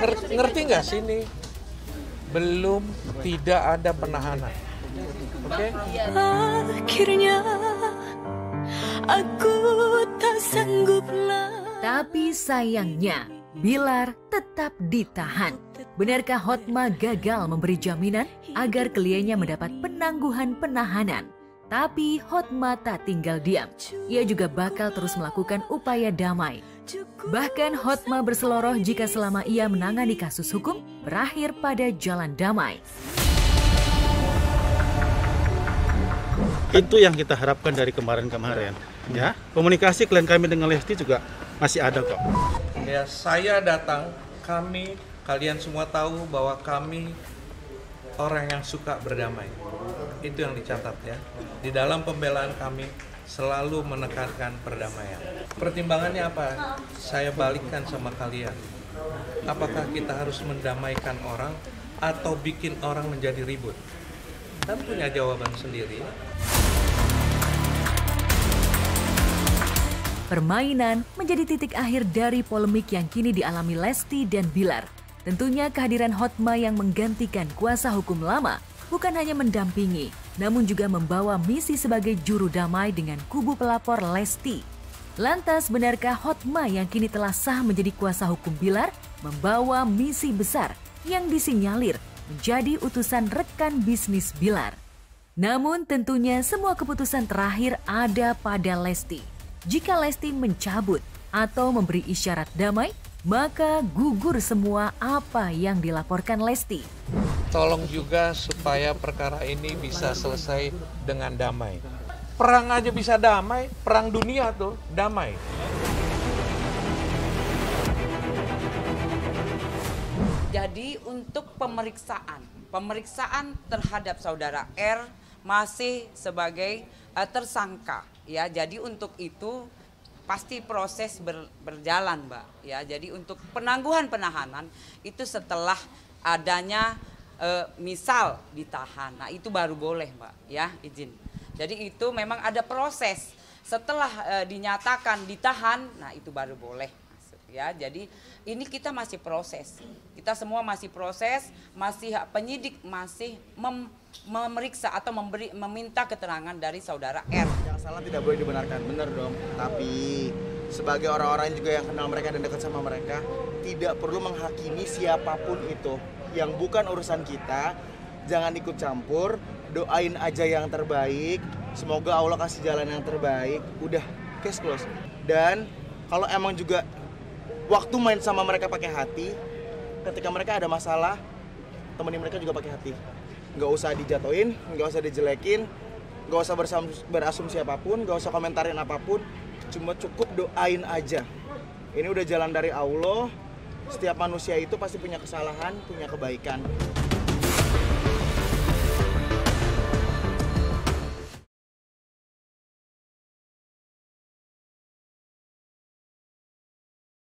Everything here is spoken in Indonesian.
Ngerti nggak sih ini? Belum, tidak ada penahanan. Oke? Akhirnya aku tak sanggup lagi. Tapi sayangnya, Bilar tetap ditahan. Benarkah Hotma gagal memberi jaminan agar kliennya mendapat penangguhan penahanan? Tapi Hotma tak tinggal diam. Ia juga bakal terus melakukan upaya damai. Bahkan Hotma berseloroh jika selama ia menangani kasus hukum berakhir pada jalan damai. Itu yang kita harapkan dari kemarin-kemarin. Ya, komunikasi klien kami dengan Lesti juga masih ada kok. Ya, saya datang, kalian semua tahu bahwa kami orang yang suka berdamai. Itu yang dicatat ya. Di dalam pembelaan kami selalu menekankan perdamaian. Pertimbangannya apa? Saya balikkan sama kalian. Apakah kita harus mendamaikan orang atau bikin orang menjadi ribut? Kan punya jawaban sendiri. Permainan menjadi titik akhir dari polemik yang kini dialami Lesti dan Bilar. Tentunya kehadiran Hotma yang menggantikan kuasa hukum lama bukan hanya mendampingi, namun juga membawa misi sebagai juru damai dengan kubu pelapor Lesti. Lantas benarkah Hotma yang kini telah sah menjadi kuasa hukum Bilar membawa misi besar yang disinyalir menjadi utusan rekan bisnis Bilar? Namun tentunya semua keputusan terakhir ada pada Lesti. Jika Lesti mencabut atau memberi isyarat damai, maka gugur semua apa yang dilaporkan Lesti. Tolong juga supaya perkara ini bisa selesai dengan damai. Perang aja bisa damai, perang dunia tuh damai. Jadi untuk pemeriksaan terhadap saudara R masih sebagai tersangka. Ya, jadi untuk itu pasti proses berjalan, Mbak. Ya, jadi untuk penangguhan penahanan itu setelah adanya misal ditahan. Nah, itu baru boleh, Mbak. Ya, izin. Jadi itu memang ada proses. Setelah dinyatakan ditahan, nah itu baru boleh. Ya, jadi ini kita masih proses. Kita semua masih proses, masih penyidik masih memeriksa atau meminta keterangan dari saudara R. Yang salah tidak boleh dibenarkan, benar dong. Tapi sebagai orang-orang juga yang kenal mereka dan dekat sama mereka, tidak perlu menghakimi siapapun itu. Yang bukan urusan kita, jangan ikut campur, doain aja yang terbaik. Semoga Allah kasih jalan yang terbaik. Udah, case close. Dan kalau emang juga waktu main sama mereka pakai hati, ketika mereka ada masalah, temenin mereka juga pakai hati. Nggak usah dijatuhin, nggak usah dijelekin, nggak usah berasumsi apapun, nggak usah komentarin apapun, cuma cukup doain aja. Ini udah jalan dari Allah, setiap manusia itu pasti punya kesalahan, punya kebaikan.